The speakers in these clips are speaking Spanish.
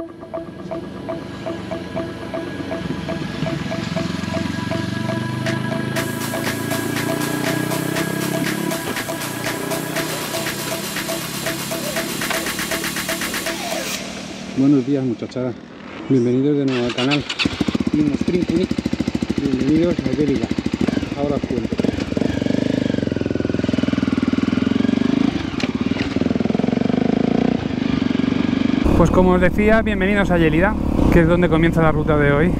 Buenos días, muchachada. Bienvenidos de nuevo al canal. Bienvenidos a Yélida. Ahora os cuento. Pues como os decía, bienvenidos a Yélida, que es donde comienza la ruta de hoy.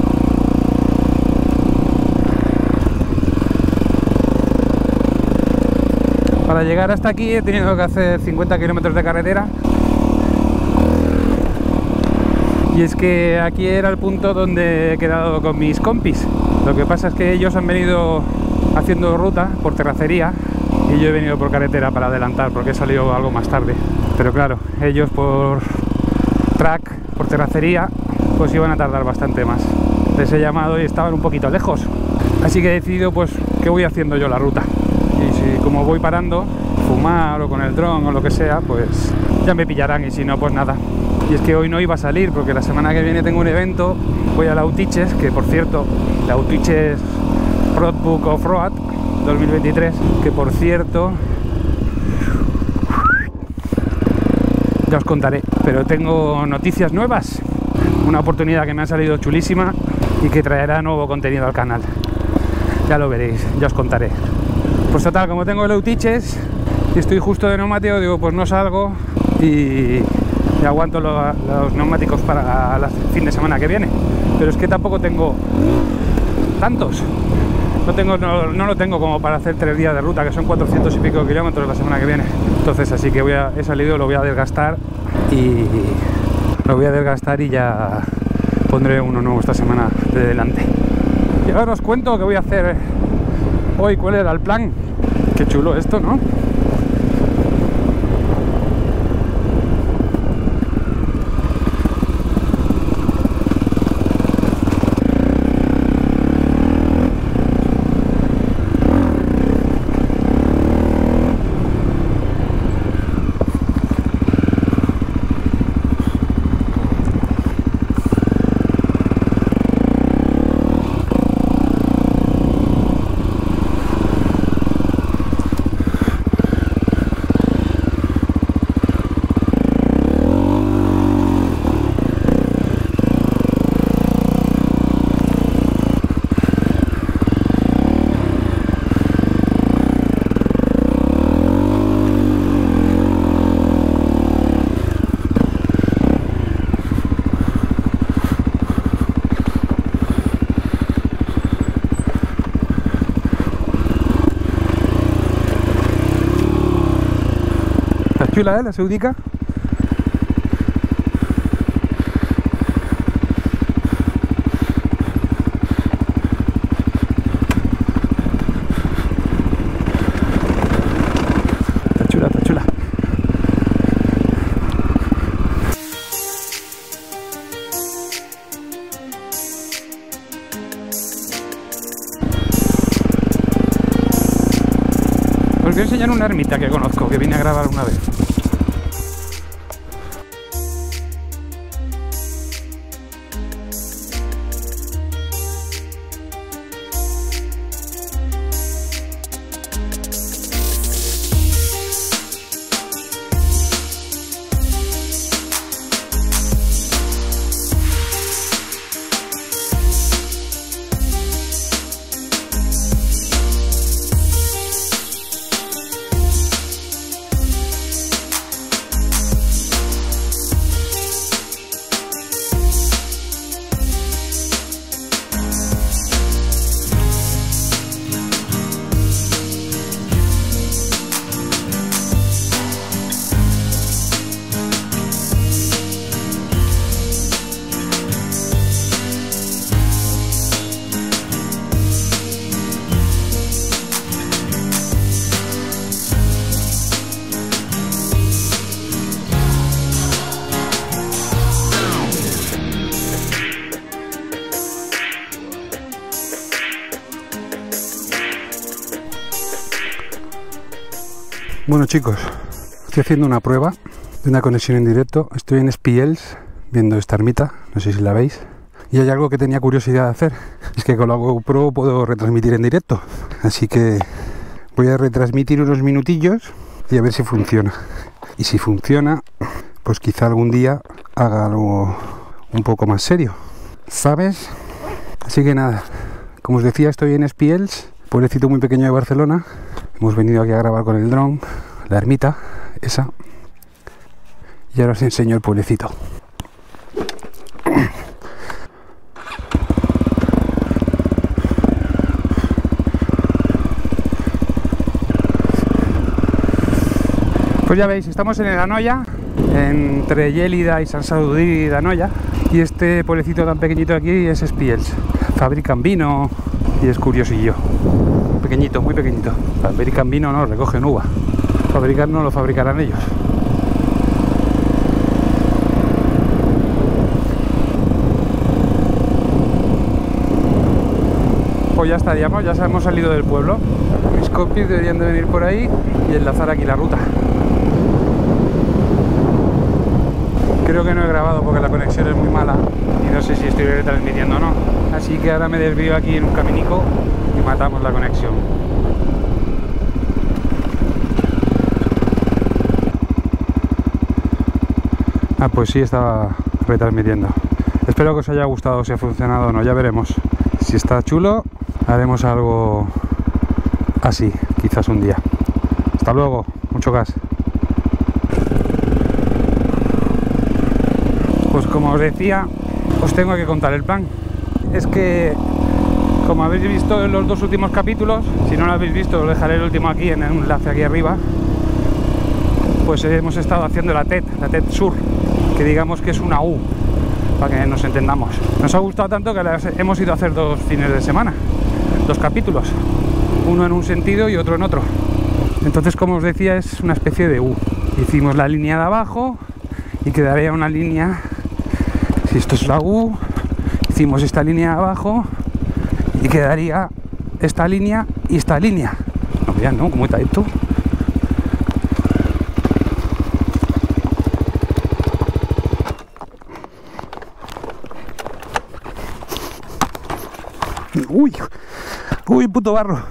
Para llegar hasta aquí he tenido que hacer 50 kilómetros de carretera. Y es que aquí era el punto donde he quedado con mis compis. Lo que pasa es que ellos han venido haciendo ruta por terracería y yo he venido por carretera para adelantar porque he salido algo más tarde. Pero claro, ellos por track, por terracería, pues iban a tardar bastante más. Les he llamado y estaban un poquito lejos. Así que he decidido pues que voy haciendo yo la ruta. Y si como voy parando, fumar o con el dron o lo que sea, pues ya me pillarán y si no, pues nada. Y es que hoy no iba a salir porque la semana que viene tengo un evento, voy a la Autiches, que por cierto, la Autiches Roadbook Off-Road 2023, que por cierto, ya os contaré, pero tengo noticias nuevas, una oportunidad que me ha salido chulísima y que traerá nuevo contenido al canal. Ya lo veréis, ya os contaré. Pues total, como tengo el Autiches y estoy justo de neumático, digo, pues no salgo y aguanto los neumáticos para el fin de semana que viene. Pero es que tampoco tengo tantos. No lo tengo como para hacer 3 días de ruta, que son 400 y pico kilómetros la semana que viene. Entonces así que he salido, lo voy a desgastar y ya pondré uno nuevo esta semana de delante. Y ahora os cuento qué voy a hacer hoy, cuál era el plan. Qué chulo esto, ¿no? Chula, la Saudica. Está chula, está chula. Os voy a enseñar una ermita que conozco, que vine a grabar una vez. Bueno chicos, estoy haciendo una prueba de una conexión en directo. Estoy en Spiels viendo esta ermita, no sé si la veis. Y hay algo que tenía curiosidad de hacer, es que con la GoPro puedo retransmitir en directo, así que voy a retransmitir unos minutillos y a ver si funciona. Y si funciona, pues quizá algún día haga algo un poco más serio, ¿sabes? Así que nada, como os decía, estoy en Espiels, pueblecito muy pequeño de Barcelona. Hemos venido aquí a grabar con el dron, la ermita, esa. Y ahora os enseño el pueblecito. Pues ya veis, estamos en el Anoia, entre Lleida y Sant Sadurní d'Anoia, y este pueblecito tan pequeñito de aquí es Espiels. Fabrican vino y es curiosillo. Pequeñito, muy pequeñito. Fabrican vino, no, recogen uva. Fabricar no lo fabricarán ellos. Pues ya estaríamos, ya hemos salido del pueblo. Mis compis deberían de venir por ahí y enlazar aquí la ruta. Creo que no he grabado porque la conexión es muy mala y no sé si estoy retransmitiendo o no. Así que ahora me desvío aquí en un caminico y matamos la conexión. Ah, pues sí, estaba retransmitiendo. Espero que os haya gustado, si ha funcionado o no, ya veremos. Si está chulo, haremos algo así, quizás un día. Hasta luego, mucho gas. Pues como os decía, os tengo que contar el plan. Es que, como habéis visto en los dos últimos capítulos, si no lo habéis visto os dejaré el último aquí en el enlace aquí arriba, pues hemos estado haciendo la TED Sur, que digamos que es una U, para que nos entendamos. Nos ha gustado tanto que hemos ido a hacer 2 fines de semana, 2 capítulos, uno en un sentido y otro en otro. Entonces, como os decía, es una especie de U. Hicimos la línea de abajo y quedaría una línea. Si esto es la U, hicimos esta línea de abajo y quedaría esta línea y esta línea. No, vean, ¿no? ¿Cómo está esto? Uy, uy, puto barro.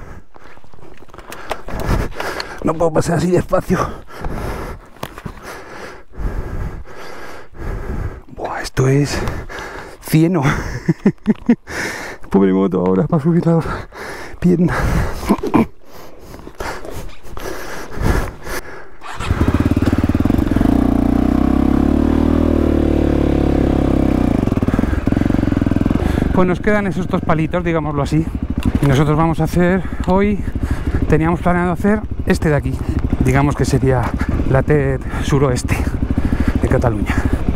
No puedo pasar así despacio. Buah, esto es cieno. Pobre moto ahora para subir la pierna. Pues nos quedan esos 2 palitos, digámoslo así. Y nosotros vamos a hacer hoy, teníamos planeado hacer este de aquí. Digamos que sería la TED suroeste de Cataluña.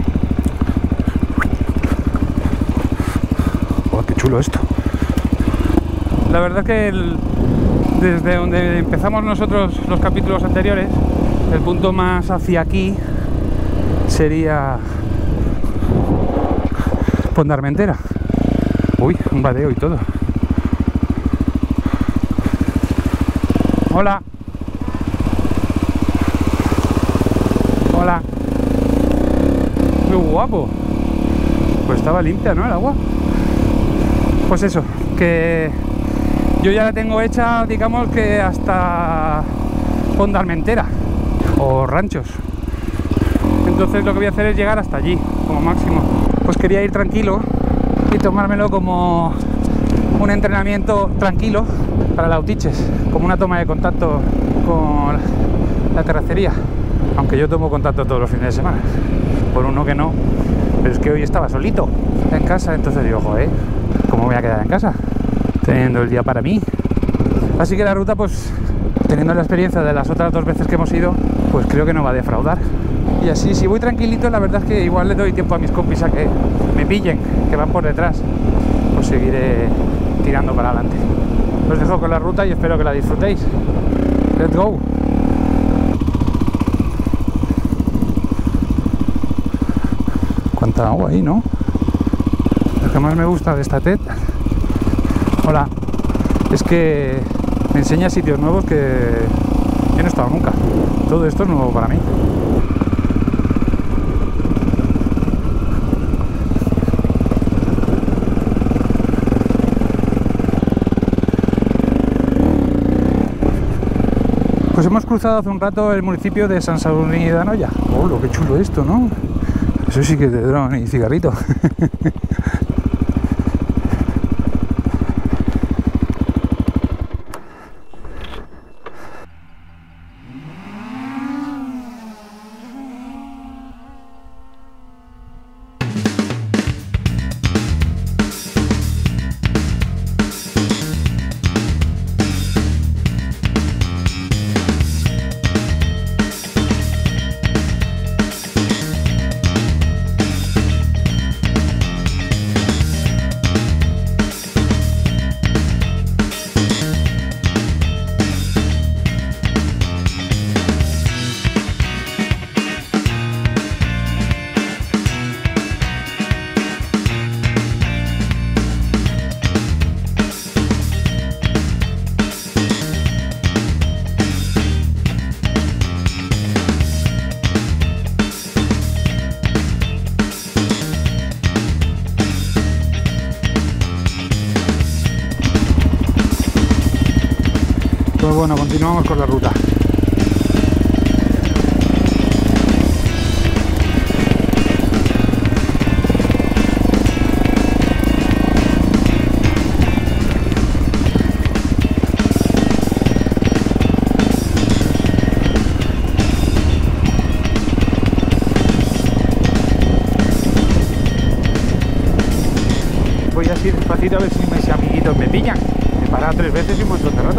Oh, qué chulo esto. La verdad que desde donde empezamos nosotros los capítulos anteriores, el punto más hacia aquí sería Pondarmentera. Uy, un badeo y todo. Hola. Hola. Qué guapo. Pues estaba limpia, ¿no? El agua. Pues eso, que yo ya la tengo hecha, digamos que hasta Pondarmentera o Ranchos. Entonces lo que voy a hacer es llegar hasta allí, como máximo. Pues quería ir tranquilo y tomármelo como un entrenamiento tranquilo para la Autiches, como una toma de contacto con la terracería, aunque yo tomo contacto todos los fines de semana, por uno que no, pero es que hoy estaba solito en casa, entonces digo, joder, ¿cómo voy a quedar en casa teniendo el día para mí? Así que la ruta, pues teniendo la experiencia de las otras 2 veces que hemos ido, pues creo que no va a defraudar. Y así, si voy tranquilito, la verdad es que igual le doy tiempo a mis compis a que me pillen, que van por detrás, pues seguiré tirando para adelante. Os dejo con la ruta y espero que la disfrutéis. Let's go. Cuánta agua ahí, ¿no? Lo que más me gusta de esta TED, hola, es que me enseña sitios nuevos que yo no he estado nunca. Todo esto es nuevo para mí. Pues hemos cruzado hace un rato el municipio de San Sadurní de Anoia. ¡Oh, lo que chulo esto!, ¿no? Eso sí que es de dron y cigarrito. Pues bueno, continuamos con la ruta. Voy así despacito a ver si mis amiguitos me pillan. Me he parado 3 veces y un montón de rato.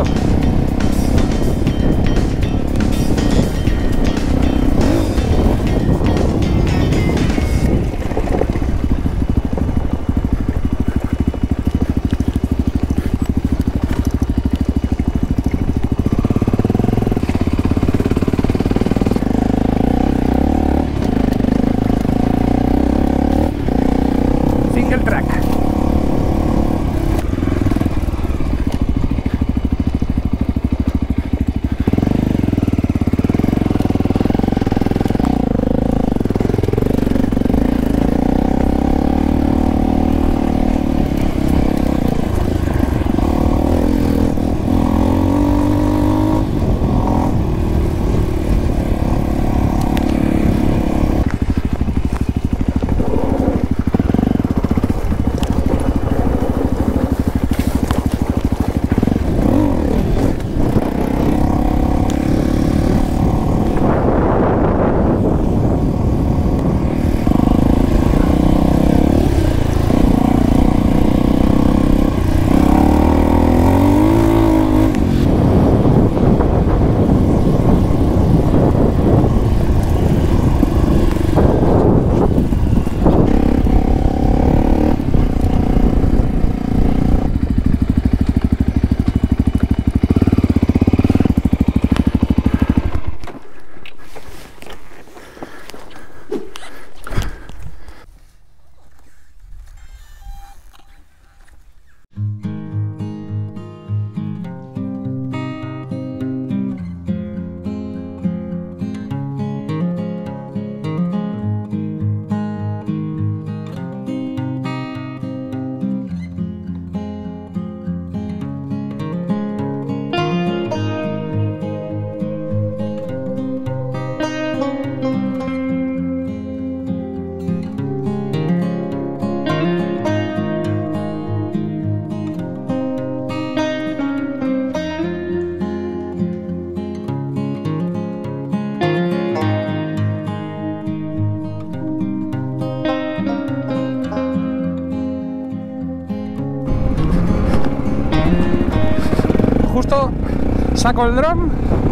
Justo saco el dron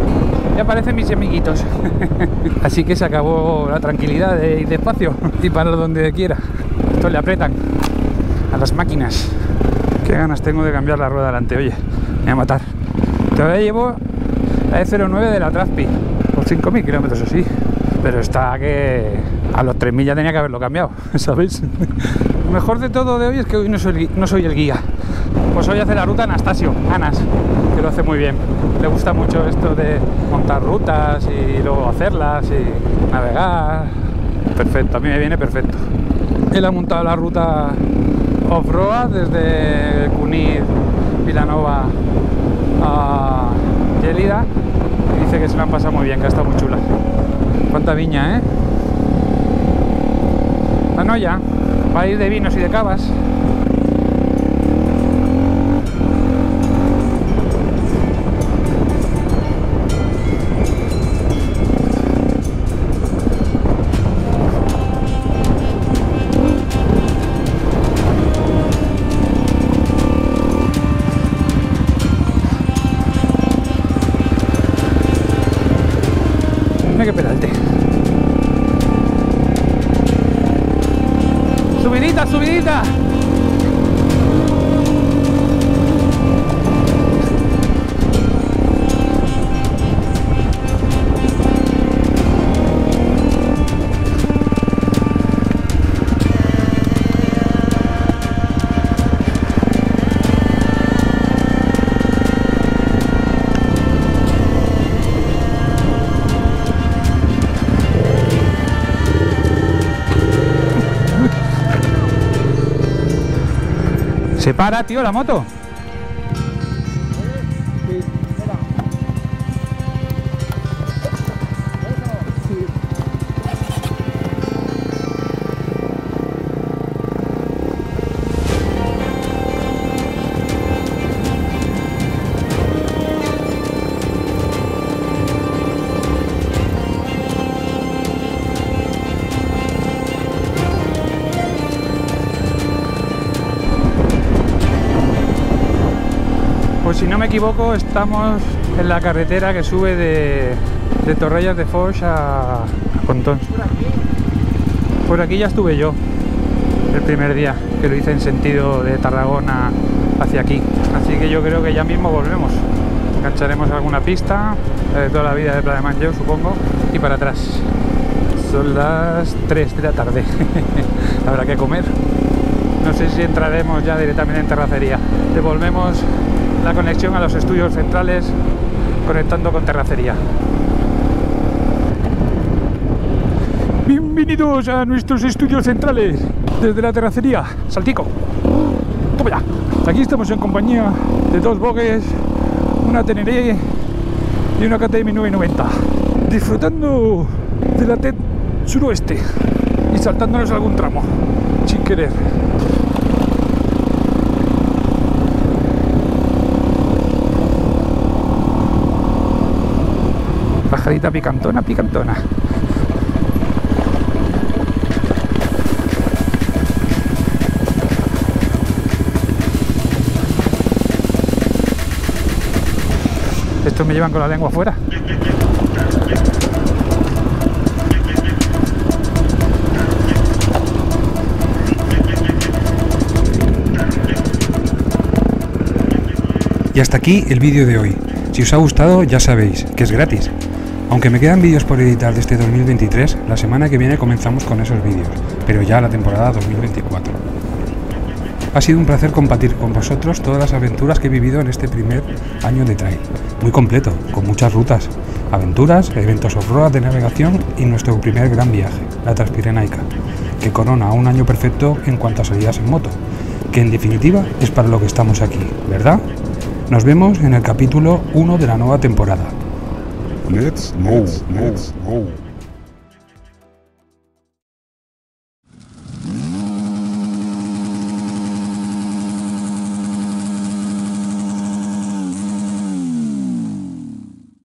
y aparecen mis amiguitos. Así que se acabó la tranquilidad de ir despacio y parar donde quiera. Esto le apretan a las máquinas. Qué ganas tengo de cambiar la rueda delante, oye, me va a matar. Todavía llevo la E09 de la Trazpi por 5.000 kilómetros así, pero está que a los 3.000 ya tenía que haberlo cambiado, ¿sabéis? Lo mejor de todo de hoy es que hoy no soy el guía. Pues hoy hace la ruta Anastasio, Anas, que lo hace muy bien. Le gusta mucho esto de montar rutas y luego hacerlas y navegar. Perfecto, a mí me viene perfecto. Él ha montado la ruta off-road desde Cunit, Vilanova a Gelida Dice que se la han pasado muy bien, que está muy chula. Cuánta viña, ¿eh? La Noya va a ir de vinos y de cavas. Mira qué pedalte. Subidita, subidita. Se para, tío, la moto. Pues si no me equivoco, estamos en la carretera que sube de Torrellas de Foix a Pontons. Por aquí ya estuve yo el primer día que lo hice en sentido de Tarragona hacia aquí. Así que yo creo que ya mismo volvemos. Engancharemos alguna pista de toda la vida de Pla de Manlleu, supongo, y para atrás. Son las 3 de la tarde. Habrá que comer. No sé si entraremos ya directamente en terracería. Devolvemos la conexión a los estudios centrales conectando con terracería. Bienvenidos a nuestros estudios centrales desde la terracería. Saltico. Toma ya. Aquí estamos en compañía de dos Vogues, una Teneré y una KTM 990, disfrutando de la TED suroeste y saltándonos algún tramo sin querer. Bajadita picantona, picantona. Estos me llevan con la lengua afuera. Y hasta aquí el vídeo de hoy. Si os ha gustado, ya sabéis que es gratis. Aunque me quedan vídeos por editar de este 2023, la semana que viene comenzamos con esos vídeos, pero ya la temporada 2024. Ha sido un placer compartir con vosotros todas las aventuras que he vivido en este primer año de trail. Muy completo, con muchas rutas, aventuras, eventos off-road de navegación y nuestro primer gran viaje, la Transpirenaica, que corona un año perfecto en cuanto a salidas en moto, que en definitiva es para lo que estamos aquí, ¿verdad? Nos vemos en el capítulo 1 de la nueva temporada. Let's go.